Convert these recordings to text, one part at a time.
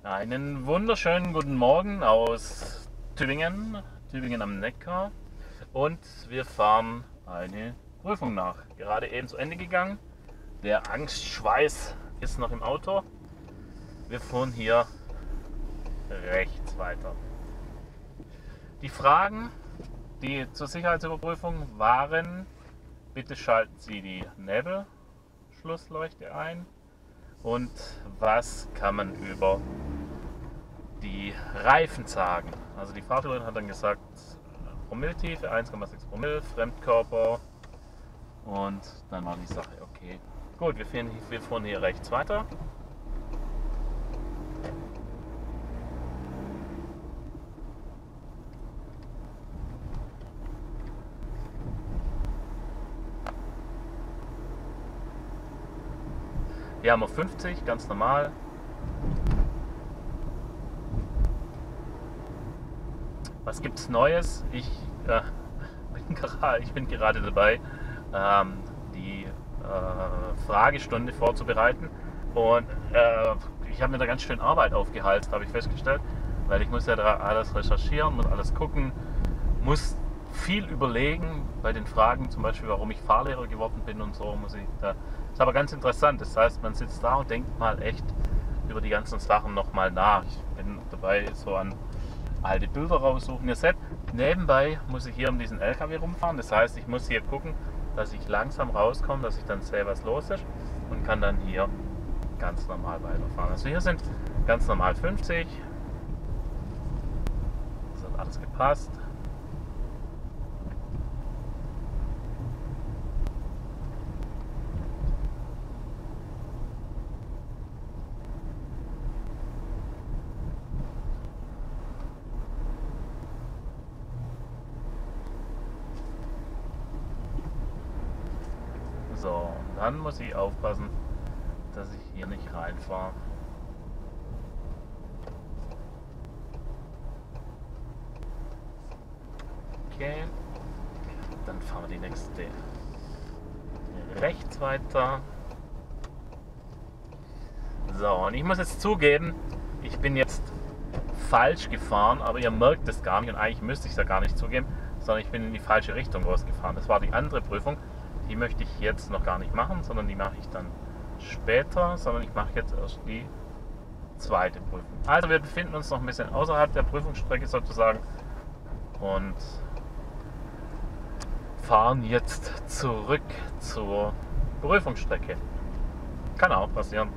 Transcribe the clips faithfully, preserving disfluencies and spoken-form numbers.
Einen wunderschönen guten Morgen aus Tübingen, Tübingen am Neckar, und wir fahren eine Prüfung nach. Gerade eben zu Ende gegangen. Der Angstschweiß ist noch im Auto. Wir fahren hier rechts weiter. Die Fragen, die zur Sicherheitsüberprüfung waren: Bitte schalten Sie die Nebelschlussleuchte ein, und was kann man über die Reifen sagen. Also die Fahrführerin hat dann gesagt, Promilletiefe eins Komma sechs Promille, Fremdkörper, und dann war die Sache okay. Gut, wir fahren, wir fahren hier rechts weiter. Hier haben wir fünfzig, ganz normal. Was gibt's Neues? Ich, äh, bin, gerade, ich bin gerade dabei, ähm, die äh, Fragestunde vorzubereiten, und äh, ich habe mir da ganz schön Arbeit aufgehalst, habe ich festgestellt, weil ich muss ja da alles recherchieren, muss alles gucken, muss viel überlegen bei den Fragen, zum Beispiel warum ich Fahrlehrer geworden bin und so. Muss ich da, ist aber ganz interessant, das heißt, man sitzt da und denkt mal echt über die ganzen Sachen nochmal nach. Ich bin dabei, so an alte Bilder raussuchen. Ihr seht, nebenbei muss ich hier um diesen L K W rumfahren. Das heißt, ich muss hier gucken, dass ich langsam rauskomme, dass ich dann sehe, was los ist, und kann dann hier ganz normal weiterfahren. Also hier sind ganz normal fünfzig. Das hat alles gepasst. So, und dann muss ich aufpassen, dass ich hier nicht reinfahre. Okay, dann fahren wir die nächste rechts weiter. So, und ich muss jetzt zugeben, ich bin jetzt falsch gefahren, aber ihr merkt es gar nicht, und eigentlich müsste ich es ja gar nicht zugeben, sondern ich bin in die falsche Richtung rausgefahren. Das war die andere Prüfung. Die möchte ich jetzt noch gar nicht machen, sondern die mache ich dann später, sondern ich mache jetzt erst die zweite Prüfung. Also wir befinden uns noch ein bisschen außerhalb der Prüfungsstrecke sozusagen und fahren jetzt zurück zur Prüfungsstrecke. Kann auch passieren.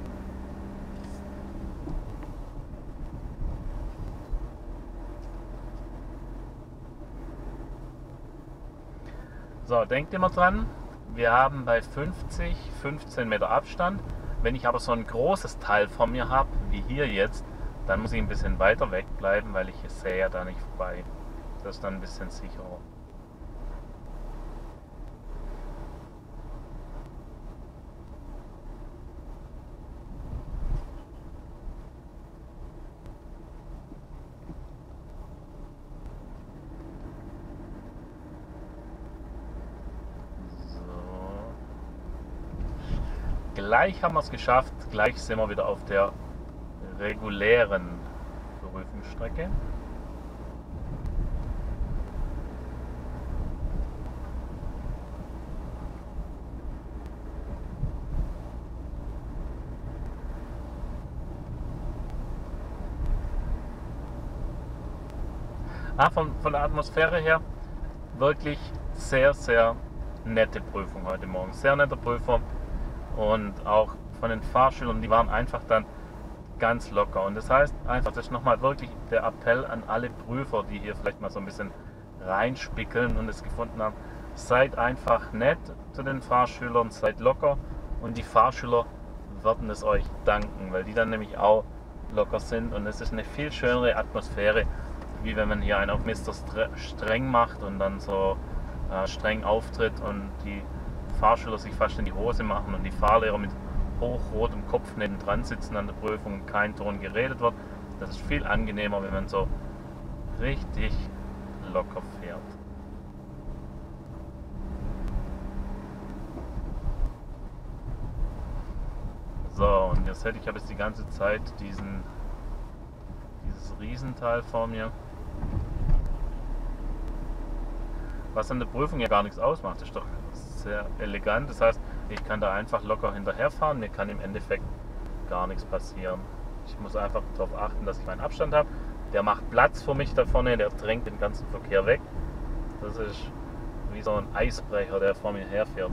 So, denkt immer dran, wir haben bei fünfzig fünfzehn Meter Abstand. Wenn ich aber so ein großes Teil vor mir habe, wie hier jetzt, dann muss ich ein bisschen weiter weg bleiben, weil ich sehe ja da nicht vorbei. Das ist dann ein bisschen sicherer. Gleich haben wir es geschafft, gleich sind wir wieder auf der regulären Prüfungsstrecke. Ah, von, von der Atmosphäre her wirklich sehr, sehr nette Prüfung heute Morgen. Sehr netter Prüfer. Und auch von den Fahrschülern, die waren einfach dann ganz locker. Und das heißt einfach, das ist nochmal wirklich der Appell an alle Prüfer, die hier vielleicht mal so ein bisschen reinspickeln und es gefunden haben. Seid einfach nett zu den Fahrschülern, seid locker, und die Fahrschüler werden es euch danken, weil die dann nämlich auch locker sind, und es ist eine viel schönere Atmosphäre, wie wenn man hier einen auf Mister Streng macht und dann so äh, streng auftritt und die Fahrschüler sich fast in die Hose machen und die Fahrlehrer mit hochrotem Kopf nebendran sitzen an der Prüfung und kein Ton geredet wird. Das ist viel angenehmer, wenn man so richtig locker fährt. So, und jetzt hätte ich habe jetzt die ganze Zeit diesen dieses Riesenteil vor mir. Was an der Prüfung ja gar nichts ausmacht, ist doch sehr elegant. Das heißt, ich kann da einfach locker hinterherfahren, mir kann im Endeffekt gar nichts passieren. Ich muss einfach darauf achten, dass ich meinen Abstand habe. Der macht Platz für mich da vorne, der drängt den ganzen Verkehr weg. Das ist wie so ein Eisbrecher, der vor mir herfährt.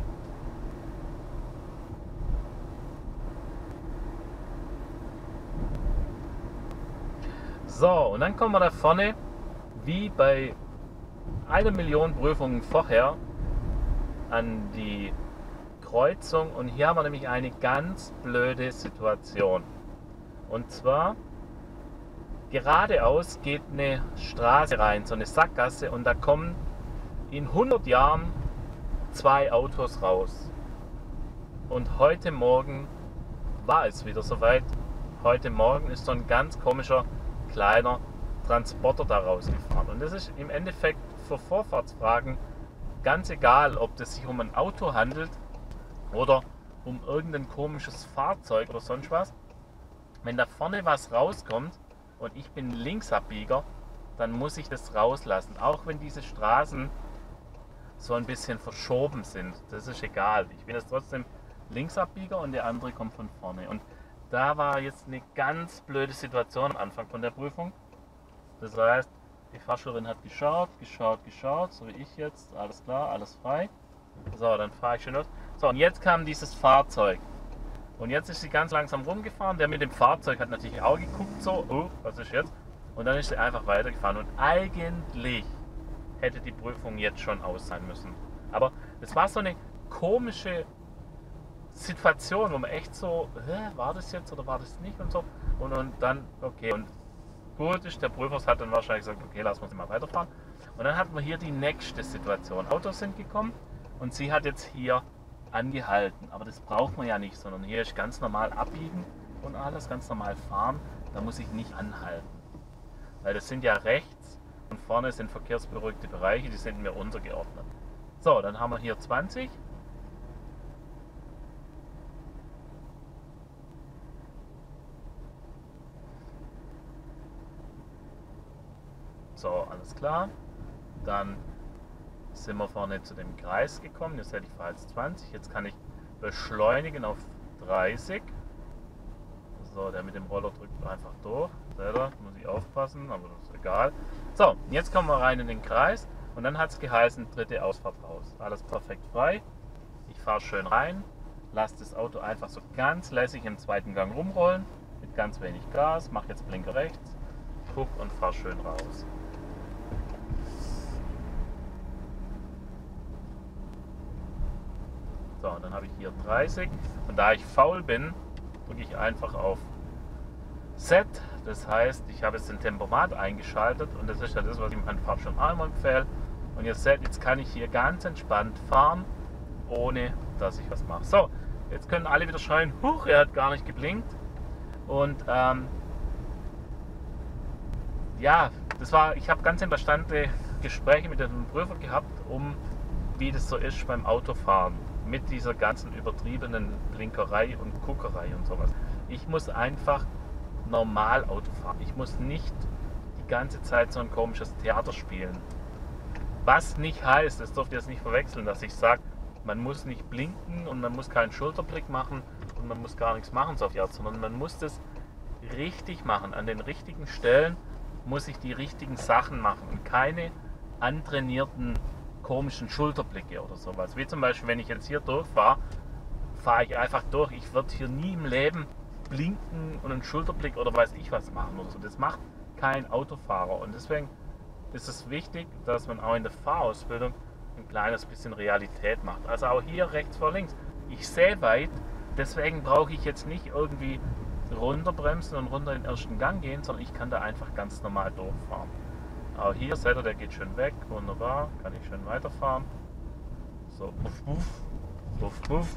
So, und dann kommen wir da vorne, wie bei einer Million Prüfungen vorher, an die Kreuzung. Und hier haben wir nämlich eine ganz blöde Situation. Und zwar, geradeaus geht eine Straße rein, so eine Sackgasse, und da kommen in hundert Jahren zwei Autos raus. Und heute Morgen war es wieder soweit. Heute Morgen ist so ein ganz komischer kleiner Transporter da rausgefahren. Und das ist im Endeffekt für Vorfahrtsfragen ganz egal, ob es sich um ein Auto handelt oder um irgendein komisches Fahrzeug oder sonst was. Wenn da vorne was rauskommt und ich bin Linksabbieger, dann muss ich das rauslassen. Auch wenn diese Straßen so ein bisschen verschoben sind. Das ist egal. Ich bin jetzt trotzdem Linksabbieger und der andere kommt von vorne. Und da war jetzt eine ganz blöde Situation am Anfang von der Prüfung. Das heißt, die Fahrschülerin hat geschaut, geschaut, geschaut, so wie ich jetzt. Alles klar, alles frei. So, dann fahre ich schön los. So, und jetzt kam dieses Fahrzeug. Und jetzt ist sie ganz langsam rumgefahren. Der mit dem Fahrzeug hat natürlich auch geguckt, so, oh, was ist jetzt? Und dann ist sie einfach weitergefahren. Und eigentlich hätte die Prüfung jetzt schon aus sein müssen. Aber es war so eine komische Situation, wo man echt so, hä, war das jetzt oder war das nicht und so. Und, und dann, okay, und gut ist, der Prüfer hat dann wahrscheinlich gesagt, okay, lassen wir sie mal weiterfahren. Und dann hatten wir hier die nächste Situation. Autos sind gekommen und sie hat jetzt hier angehalten. Aber das braucht man ja nicht, sondern hier ist ganz normal abbiegen und alles, ganz normal fahren. Da muss ich nicht anhalten. Weil das sind ja rechts und vorne sind verkehrsberuhigte Bereiche, die sind mir untergeordnet. So, dann haben wir hier zwanzig. So, alles klar. Dann sind wir vorne zu dem Kreis gekommen. Jetzt hätte ich fahre jetzt zwanzig. Jetzt kann ich beschleunigen auf dreißig. So, der mit dem Roller drückt einfach durch. Da muss ich aufpassen, aber das ist egal. So, jetzt kommen wir rein in den Kreis und dann hat es geheißen, dritte Ausfahrt raus. Alles perfekt frei. Ich fahre schön rein, lasse das Auto einfach so ganz lässig im zweiten Gang rumrollen, mit ganz wenig Gas, mache jetzt Blinker rechts, guck und fahre schön raus. So, und dann habe ich hier dreißig und da ich faul bin, drücke ich einfach auf Set. Das heißt, ich habe jetzt den Tempomat eingeschaltet und das ist ja das, was ich meinem Fahrschirm einmal empfehle. Und ihr seht, jetzt kann ich hier ganz entspannt fahren, ohne dass ich was mache. So, jetzt können alle wieder schreien, huch, er hat gar nicht geblinkt. Und ähm, ja, das war, ich habe ganz interessante Gespräche mit dem Prüfer gehabt, um wie das so ist beim Autofahren. Mit dieser ganzen übertriebenen Blinkerei und Guckerei und sowas. Ich muss einfach normal Auto fahren. Ich muss nicht die ganze Zeit so ein komisches Theater spielen. Was nicht heißt, das dürft ihr jetzt nicht verwechseln, dass ich sage, man muss nicht blinken und man muss keinen Schulterblick machen und man muss gar nichts machen, so auf die Art, sondern man muss das richtig machen. An den richtigen Stellen muss ich die richtigen Sachen machen und keine antrainierten komischen Schulterblicke oder sowas. Wie zum Beispiel, wenn ich jetzt hier durchfahre, fahre ich einfach durch. Ich würde hier nie im Leben blinken und einen Schulterblick oder weiß ich was machen oder so. Das macht kein Autofahrer. Und deswegen ist es wichtig, dass man auch in der Fahrausbildung ein kleines bisschen Realität macht. Also auch hier rechts vor links. Ich sehe weit, deswegen brauche ich jetzt nicht irgendwie runterbremsen und runter in den ersten Gang gehen, sondern ich kann da einfach ganz normal durchfahren. Auch hier seht ihr, der geht schön weg, wunderbar, kann ich schön weiterfahren. So, puff, puff, puff, puff.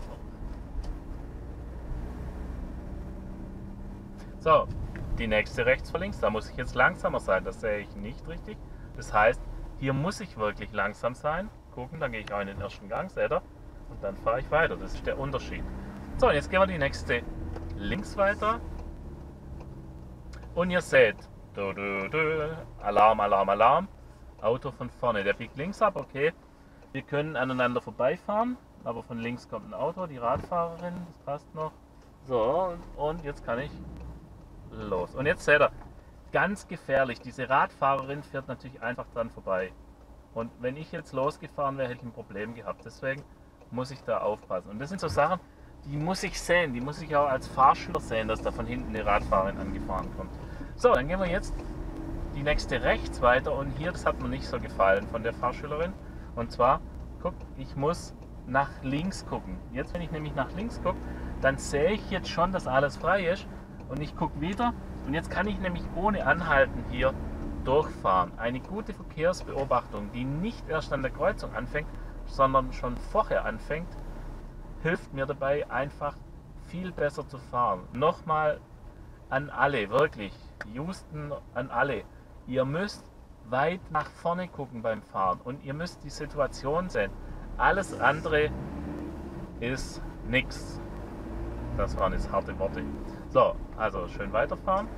So, die nächste rechts vor links, da muss ich jetzt langsamer sein, das sehe ich nicht richtig. Das heißt, hier muss ich wirklich langsam sein. Gucken, dann gehe ich auch in den ersten Gang, seht ihr, und dann fahre ich weiter, das ist der Unterschied. So, und jetzt gehen wir die nächste links weiter. Und ihr seht, Du, du, du. Alarm, Alarm, Alarm. Auto von vorne. Der biegt links ab, okay. Wir können aneinander vorbeifahren, aber von links kommt ein Auto, die Radfahrerin, das passt noch. So, und jetzt kann ich los. Und jetzt seht ihr, ganz gefährlich, diese Radfahrerin fährt natürlich einfach dran vorbei. Und wenn ich jetzt losgefahren wäre, hätte ich ein Problem gehabt. Deswegen muss ich da aufpassen. Und das sind so Sachen, die muss ich sehen, die muss ich auch als Fahrschüler sehen, dass da von hinten eine Radfahrerin angefahren kommt. So, dann gehen wir jetzt die nächste rechts weiter und hier, das hat mir nicht so gefallen von der Fahrschülerin. Und zwar, guck, ich muss nach links gucken. Jetzt, wenn ich nämlich nach links gucke, dann sehe ich jetzt schon, dass alles frei ist. Und ich gucke wieder und jetzt kann ich nämlich ohne Anhalten hier durchfahren. Eine gute Verkehrsbeobachtung, die nicht erst an der Kreuzung anfängt, sondern schon vorher anfängt, hilft mir dabei, einfach viel besser zu fahren. Nochmal an alle, wirklich, Houston an alle. Ihr müsst weit nach vorne gucken beim Fahren und ihr müsst die Situation sehen. Alles andere ist nichts. Das waren jetzt harte Worte. So, also schön weiterfahren.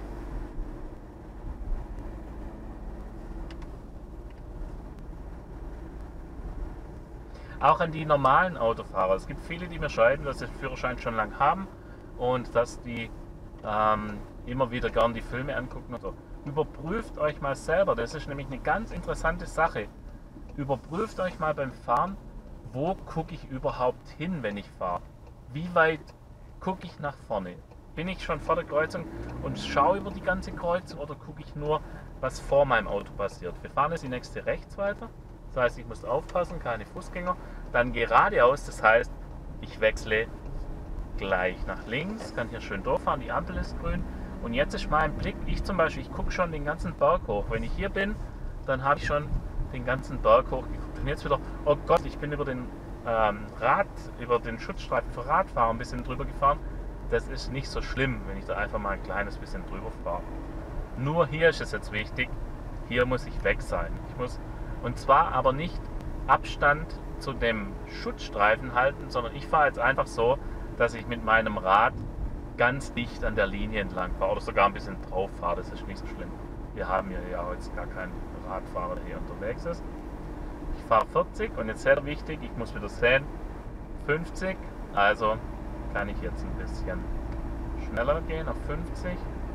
Auch an die normalen Autofahrer. Es gibt viele, die mir schreiben, dass sie den Führerschein schon lang haben und dass die ähm, immer wieder gern die Filme angucken und so. Überprüft euch mal selber. Das ist nämlich eine ganz interessante Sache. Überprüft euch mal beim Fahren, wo gucke ich überhaupt hin, wenn ich fahre. Wie weit gucke ich nach vorne? Bin ich schon vor der Kreuzung und schaue über die ganze Kreuzung oder gucke ich nur, was vor meinem Auto passiert? Wir fahren jetzt die nächste rechts weiter. Das heißt, ich muss aufpassen, keine Fußgänger. Dann geradeaus, das heißt, ich wechsle gleich nach links, kann hier schön durchfahren, die Ampel ist grün. Und jetzt ist mein Blick, ich zum Beispiel, ich gucke schon den ganzen Berg hoch. Wenn ich hier bin, dann habe ich schon den ganzen Berg hoch geguckt. Und jetzt wieder, oh Gott, ich bin über den ähm, Rad, über den Schutzstreifen für Radfahrer ein bisschen drüber gefahren. Das ist nicht so schlimm, wenn ich da einfach mal ein kleines bisschen drüber fahre. Nur hier ist es jetzt wichtig, hier muss ich weg sein. Ich muss, und zwar aber nicht Abstand zu dem Schutzstreifen halten, sondern ich fahre jetzt einfach so, dass ich mit meinem Rad ganz dicht an der Linie entlang fahre oder sogar ein bisschen drauf fahre. Das ist nicht so schlimm. Wir haben hier ja jetzt gar keinen Radfahrer, der hier unterwegs ist. Ich fahre vierzig und jetzt sehr wichtig, ich muss wieder sehen, fünfzig, also kann ich jetzt ein bisschen schneller gehen auf fünfzig.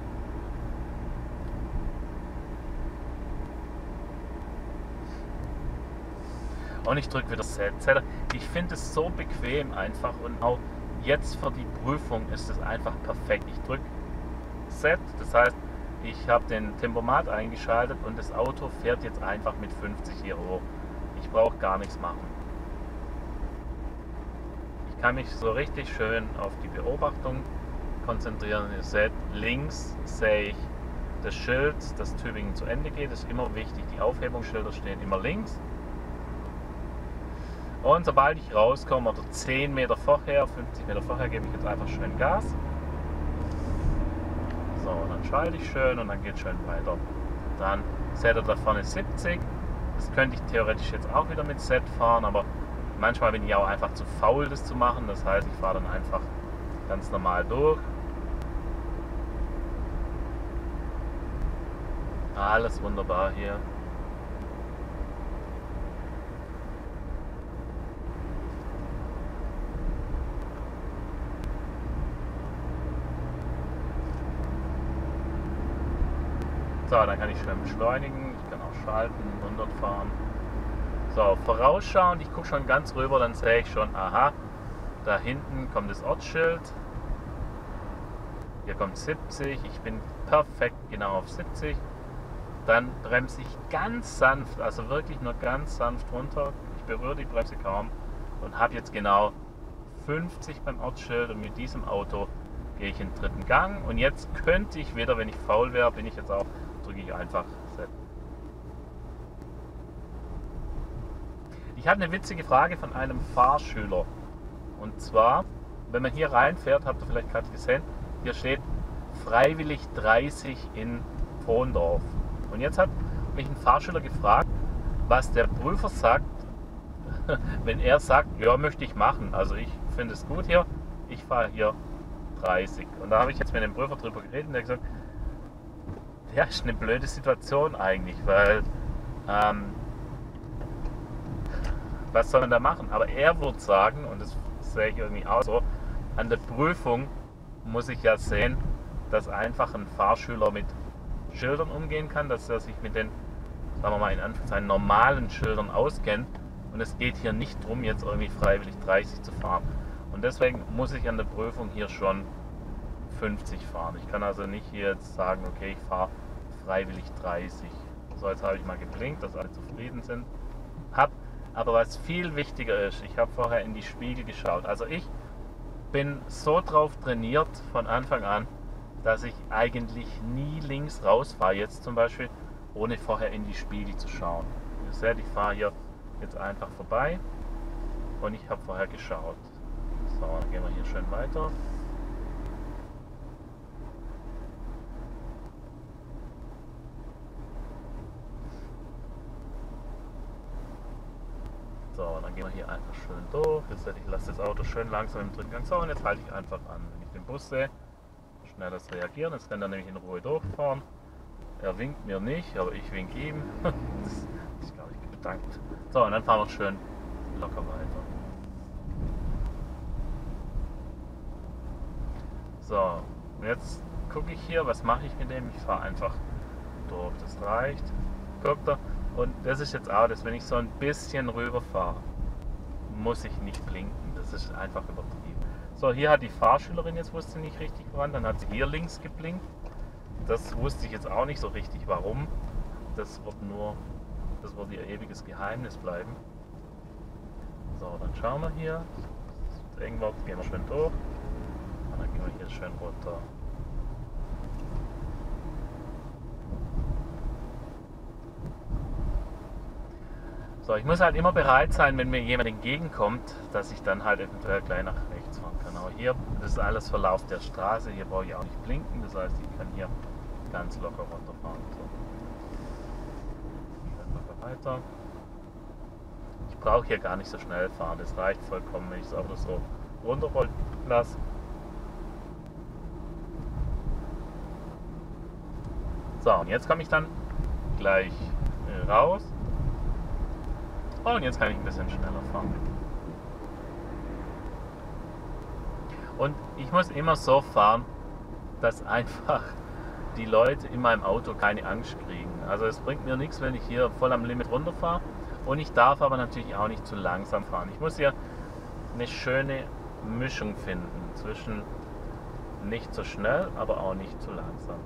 Und ich drücke wieder Set. Ich finde es so bequem einfach und auch jetzt für die Prüfung ist es einfach perfekt. Ich drücke Set, das heißt, ich habe den Tempomat eingeschaltet und das Auto fährt jetzt einfach mit fünfzig hier hoch. Ich brauche gar nichts machen. Ich kann mich so richtig schön auf die Beobachtung konzentrieren. Ihr seht, links sehe ich das Schild, das Tübingen zu Ende geht. Das ist immer wichtig. Die Aufhebungsschilder stehen immer links. Und sobald ich rauskomme, oder zehn Meter vorher, fünfzig Meter vorher, gebe ich jetzt einfach schön Gas. So, dann schalte ich schön und dann geht es schön weiter. Dann seht ihr da vorne siebzig. Das könnte ich theoretisch jetzt auch wieder mit Set fahren, aber manchmal bin ich auch einfach zu faul, das zu machen. Das heißt, ich fahre dann einfach ganz normal durch. Alles wunderbar hier. So, dann kann ich schön beschleunigen, ich kann auch schalten, runterfahren. So, vorausschauend, ich gucke schon ganz rüber, dann sehe ich schon, aha, da hinten kommt das Ortsschild. Hier kommt siebzig, ich bin perfekt genau auf siebzig. Dann bremse ich ganz sanft, also wirklich nur ganz sanft runter. Ich berühre die Bremse kaum und habe jetzt genau fünfzig beim Ortsschild und mit diesem Auto gehe ich in den dritten Gang. Und jetzt könnte ich wieder, wenn ich faul wäre, bin ich jetzt auch, drücke ich einfach Set. Ich habe eine witzige Frage von einem Fahrschüler. Und zwar, wenn man hier reinfährt, habt ihr vielleicht gerade gesehen, hier steht freiwillig dreißig in Frondorf. Und jetzt hat mich ein Fahrschüler gefragt, was der Prüfer sagt, wenn er sagt, ja, möchte ich machen. Also ich finde es gut hier, ich fahre hier dreißig. Und da habe ich jetzt mit dem Prüfer drüber geredet und der hat gesagt, ja, ist eine blöde Situation eigentlich, weil ähm, was soll man da machen? Aber er würde sagen, und das sehe ich irgendwie auch so, an der Prüfung muss ich ja sehen, dass einfach ein Fahrschüler mit Schildern umgehen kann, dass er sich mit den, sagen wir mal in Anführungszeichen, normalen Schildern auskennt. Und es geht hier nicht darum, jetzt irgendwie freiwillig dreißig zu fahren. Und deswegen muss ich an der Prüfung hier schon fünfzig fahren. Ich kann also nicht hier jetzt sagen, okay, ich fahre freiwillig dreißig. So, jetzt habe ich mal geblinkt, dass alle zufrieden sind. Hab, aber was viel wichtiger ist, ich habe vorher in die Spiegel geschaut. Also ich bin so drauf trainiert von Anfang an, dass ich eigentlich nie links rausfahre. Jetzt zum Beispiel, ohne vorher in die Spiegel zu schauen. Ihr seht, ich fahre hier jetzt einfach vorbei und ich habe vorher geschaut. So, dann gehen wir hier schön weiter. So, dann gehen wir hier einfach schön durch. Jetzt, ich lasse das Auto schön langsam im dritten Gang. So, und jetzt halte ich einfach an. Wenn ich den Bus sehe, schnell das reagieren. Jetzt kann er nämlich in Ruhe durchfahren. Er winkt mir nicht, aber ich wink ihm. Das ist, glaube ich, bedankt. So, und dann fahren wir schön locker weiter. So, und jetzt gucke ich hier, was mache ich mit dem? Ich fahre einfach durch. Das reicht. Guckt er. Und das ist jetzt auch das, wenn ich so ein bisschen rüber fahre, muss ich nicht blinken. Das ist einfach übertrieben. So, hier hat die Fahrschülerin jetzt wusste nicht richtig voran, dann hat sie hier links geblinkt. Das wusste ich jetzt auch nicht so richtig, warum. Das wird nur, das wird ihr ewiges Geheimnis bleiben. So, dann schauen wir hier. Das ist eng wird, gehen wir schön durch. Und dann gehen wir hier schön runter. So, ich muss halt immer bereit sein, wenn mir jemand entgegenkommt, dass ich dann halt eventuell gleich nach rechts fahren kann. Aber hier, das ist alles Verlauf der Straße, hier brauche ich auch nicht blinken, das heißt, ich kann hier ganz locker runterfahren. So. Schön locker weiter. Ich brauche hier gar nicht so schnell fahren, das reicht vollkommen, wenn ich das Auto so runterrollen lasse. So, und jetzt komme ich dann gleich raus. Oh, und jetzt kann ich ein bisschen schneller fahren. Und ich muss immer so fahren, dass einfach die Leute in meinem Auto keine Angst kriegen. Also es bringt mir nichts, wenn ich hier voll am Limit runterfahre. Und ich darf aber natürlich auch nicht zu langsam fahren. Ich muss hier eine schöne Mischung finden zwischen nicht zu schnell, aber auch nicht zu langsam.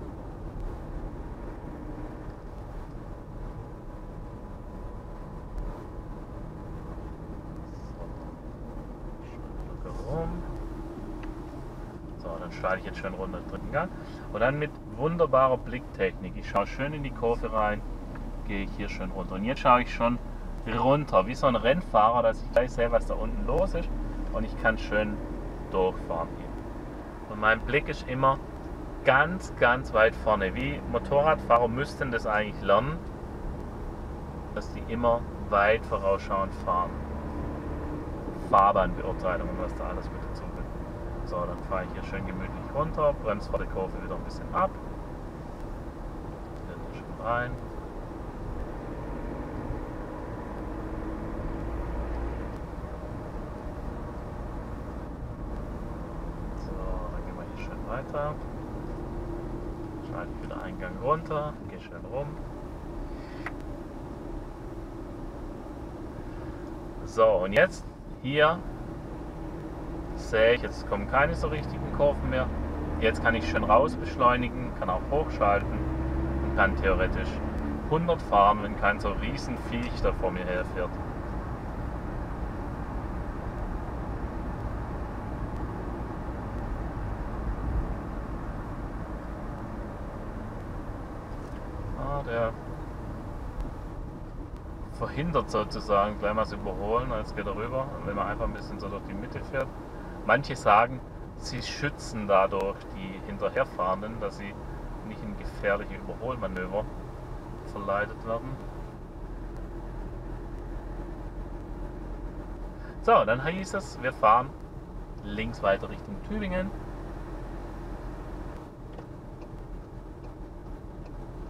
So, dann starte ich jetzt schön runter den dritten Gang. Und dann mit wunderbarer Blicktechnik. Ich schaue schön in die Kurve rein, gehe ich hier schön runter. Und jetzt schaue ich schon runter, wie so ein Rennfahrer, dass ich gleich sehe, was da unten los ist. Und ich kann schön durchfahren hier. Und mein Blick ist immer ganz, ganz weit vorne. Wie Motorradfahrer müssten das eigentlich lernen, dass die immer weit vorausschauend fahren. Fahrbahnbeurteilung und was da alles mit dazu gehört. So, dann fahre ich hier schön gemütlich runter, bremse vor der Kurve wieder ein bisschen ab. Hier schön rein. So, dann gehen wir hier schön weiter. Schalte ich wieder einen Gang runter, gehe schön rum. So, und jetzt hier sehe ich, jetzt kommen keine so richtigen Kurven mehr. Jetzt kann ich schön raus beschleunigen, kann auch hochschalten und kann theoretisch hundert fahren, wenn kein so riesen Viech da vor mir herfährt. Ah, der verhindert sozusagen gleich mal das Überholen, jetzt geht er rüber, wenn man einfach ein bisschen so durch die Mitte fährt. Manche sagen, sie schützen dadurch die Hinterherfahrenden, dass sie nicht in gefährliche Überholmanöver verleitet werden. So, dann hieß es, wir fahren links weiter Richtung Tübingen.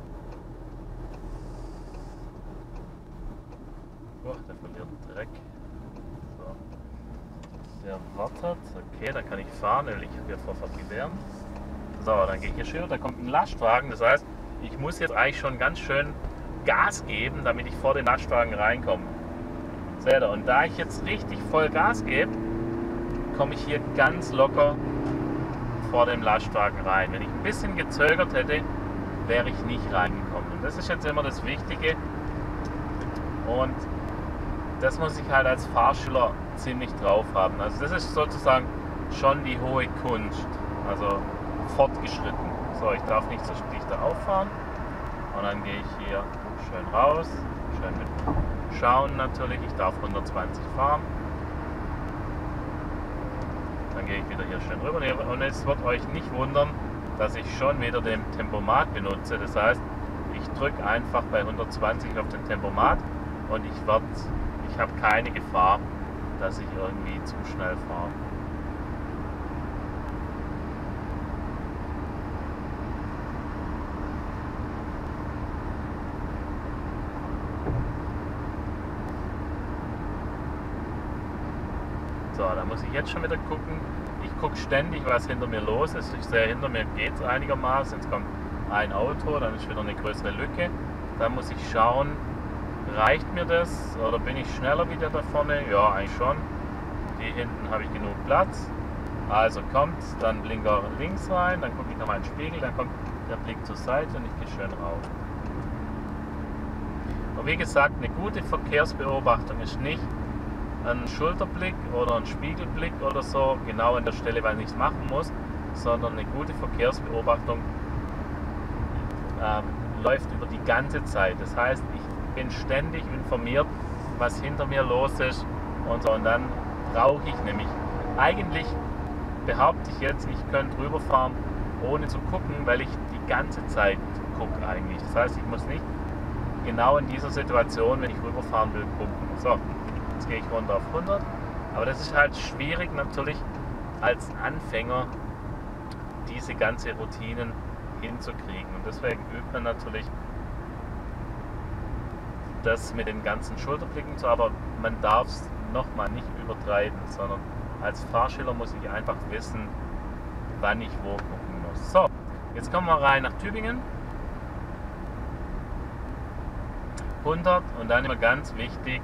weg. So. Der wartet. Okay, dann kann ich fahren, weil ich habe ja Vorfahrt gewähren. So, dann gehe ich hier schön. Da kommt ein Lastwagen. Das heißt, ich muss jetzt eigentlich schon ganz schön Gas geben, damit ich vor den Lastwagen reinkomme. Seht ihr? Und da ich jetzt richtig voll Gas gebe, komme ich hier ganz locker vor dem Lastwagen rein. Wenn ich ein bisschen gezögert hätte, wäre ich nicht reingekommen. Und das ist jetzt immer das Wichtige. Und das muss ich halt als Fahrschüler ziemlich drauf haben. Also das ist sozusagen schon die hohe Kunst. Also fortgeschritten. So, ich darf nicht so dicht auffahren. Und dann gehe ich hier schön raus. Schön mit Schauen natürlich. Ich darf hundertzwanzig fahren. Dann gehe ich wieder hier schön rüber. Und es wird euch nicht wundern, dass ich schon wieder den Tempomat benutze. Das heißt, ich drücke einfach bei hundertzwanzig auf den Tempomat und ich werde, ich habe keine Gefahr, dass ich irgendwie zu schnell fahre. So, da muss ich jetzt schon wieder gucken. Ich gucke ständig, was hinter mir los ist. Ich sehe, hinter mir geht es einigermaßen. Jetzt kommt ein Auto, dann ist wieder eine größere Lücke. Da muss ich schauen, reicht mir das oder bin ich schneller wie der da vorne? Ja, eigentlich schon. Die hinten habe ich genug Platz. Also kommt, dann Blinker links rein, dann gucke ich nochmal in den Spiegel, dann kommt der Blick zur Seite und ich gehe schön rauf. Und wie gesagt, eine gute Verkehrsbeobachtung ist nicht ein Schulterblick oder ein Spiegelblick oder so, genau an der Stelle, weil ich nichts machen muss, sondern eine gute Verkehrsbeobachtung äh, läuft über die ganze Zeit. Das heißt, ich bin ständig informiert, was hinter mir los ist und so. Und dann brauche ich nämlich, eigentlich behaupte ich jetzt, ich könnte rüberfahren, ohne zu gucken, weil ich die ganze Zeit gucke eigentlich. Das heißt, ich muss nicht genau in dieser Situation, wenn ich rüberfahren will, gucken. So. Jetzt gehe ich runter auf hundert, aber das ist halt schwierig natürlich als Anfänger diese ganze Routinen hinzukriegen und deswegen übt man natürlich das mit den ganzen Schulterblicken zu, aber man darf es nochmal nicht übertreiben, sondern als Fahrschüler muss ich einfach wissen, wann ich wo gucken muss. So, jetzt kommen wir rein nach Tübingen. hundert und dann immer ganz wichtig,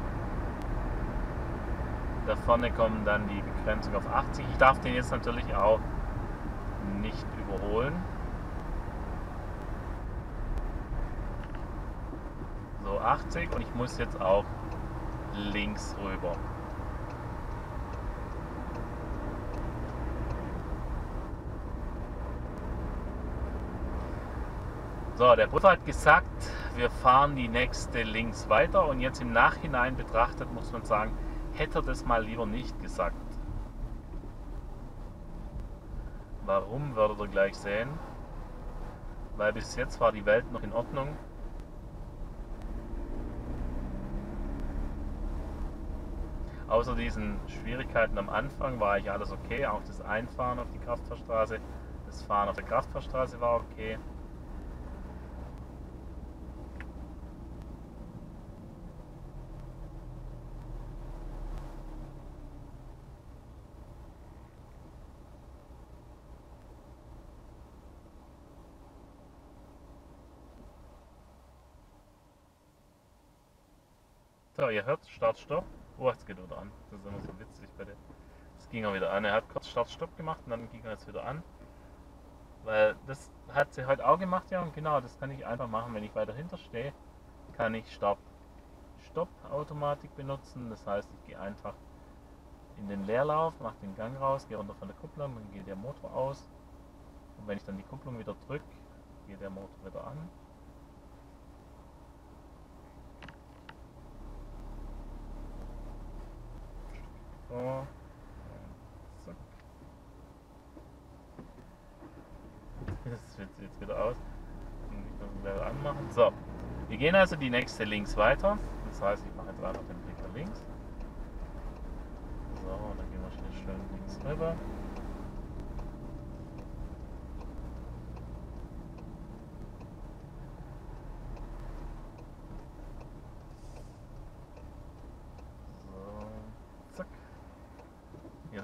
da vorne kommen dann die Begrenzung auf achtzig. Ich darf den jetzt natürlich auch nicht überholen. So achtzig und ich muss jetzt auch links rüber. So, der Prüfer hat gesagt, wir fahren die nächste links weiter und jetzt im Nachhinein betrachtet muss man sagen, hätte er das mal lieber nicht gesagt. Warum, werdet ihr gleich sehen. Weil bis jetzt war die Welt noch in Ordnung. Außer diesen Schwierigkeiten am Anfang war eigentlich alles okay. Auch das Einfahren auf die Kraftfahrstraße, das Fahren auf der Kraftfahrstraße war okay. So, ihr hört, Start, Stopp. Oh, jetzt geht er wieder an. Das ist immer so witzig bei der. Das ging er wieder an. Er hat kurz Start, Stopp gemacht und dann ging er jetzt wieder an. Weil das hat sie heute auch gemacht, ja, und genau, das kann ich einfach machen. Wenn ich weiter hinter stehe, kann ich Start, Stopp Automatik benutzen. Das heißt, ich gehe einfach in den Leerlauf, mache den Gang raus, gehe runter von der Kupplung, dann geht der Motor aus. Und wenn ich dann die Kupplung wieder drücke, geht der Motor wieder an. So, und zack. Das wird jetzt wieder aus. Und ich muss den Level anmachen. So, wir gehen also die nächste links weiter. Das heißt, ich mache jetzt einfach den Blinker links. So, und dann gehen wir schnell schön links rüber.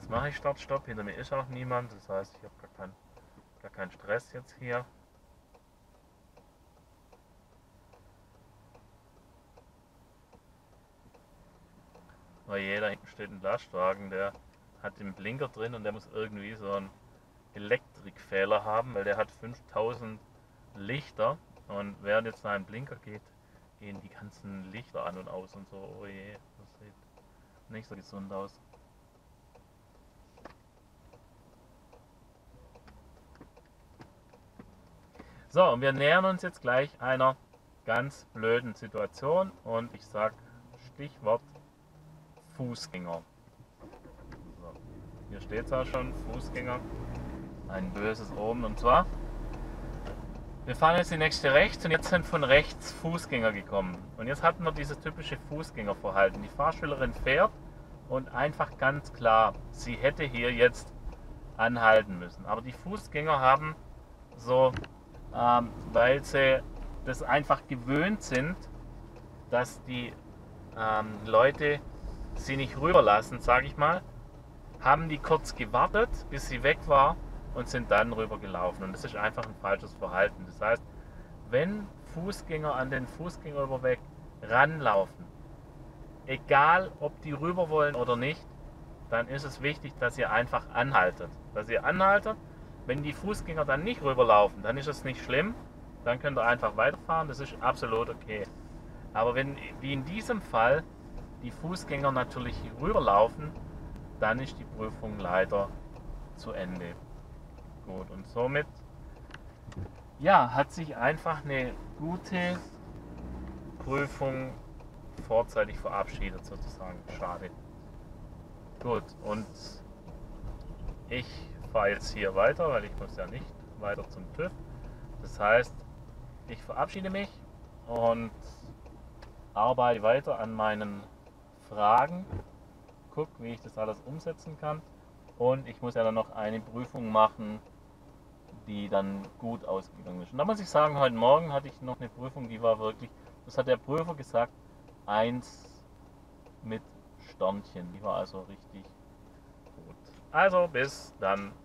Jetzt mache ich Start-Stopp, hinter mir ist auch niemand, das heißt, ich habe gar, kein, gar keinen Stress jetzt hier. Weil jeder hinten steht ein Lastwagen, der hat den Blinker drin und der muss irgendwie so einen Elektrikfehler haben, weil der hat fünftausend Lichter und während jetzt ein Blinker geht, gehen die ganzen Lichter an und aus und so. Oh je, das sieht nicht so gesund aus. So, und wir nähern uns jetzt gleich einer ganz blöden Situation und ich sag Stichwort Fußgänger. So, hier steht es auch schon, Fußgänger. Ein böses Omen und zwar, wir fahren jetzt die nächste rechts und jetzt sind von rechts Fußgänger gekommen. Und jetzt hatten wir dieses typische Fußgängerverhalten. Die Fahrschülerin fährt und einfach ganz klar, sie hätte hier jetzt anhalten müssen. Aber die Fußgänger haben so, ähm, weil sie das einfach gewöhnt sind, dass die ähm, Leute sie nicht rüberlassen, sage ich mal, haben die kurz gewartet, bis sie weg war und sind dann rüber gelaufen. Und das ist einfach ein falsches Verhalten. Das heißt, wenn Fußgänger an den Fußgängerüberweg ranlaufen, egal ob die rüber wollen oder nicht, dann ist es wichtig, dass ihr einfach anhaltet. Dass ihr anhaltet. Wenn die Fußgänger dann nicht rüberlaufen, dann ist es nicht schlimm. Dann könnt ihr einfach weiterfahren. Das ist absolut okay. Aber wenn, wie in diesem Fall, die Fußgänger natürlich rüberlaufen, dann ist die Prüfung leider zu Ende. Gut, und somit ja, hat sich einfach eine gute Prüfung vorzeitig verabschiedet sozusagen. Schade. Gut, und ich fahre jetzt hier weiter, weil ich muss ja nicht weiter zum TÜV. Das heißt, ich verabschiede mich und arbeite weiter an meinen Fragen, guck, wie ich das alles umsetzen kann. Und ich muss ja dann noch eine Prüfung machen, die dann gut ausgegangen ist. Und da muss ich sagen, heute Morgen hatte ich noch eine Prüfung, die war wirklich, das hat der Prüfer gesagt, eins mit Sternchen. Die war also richtig gut. Also bis dann.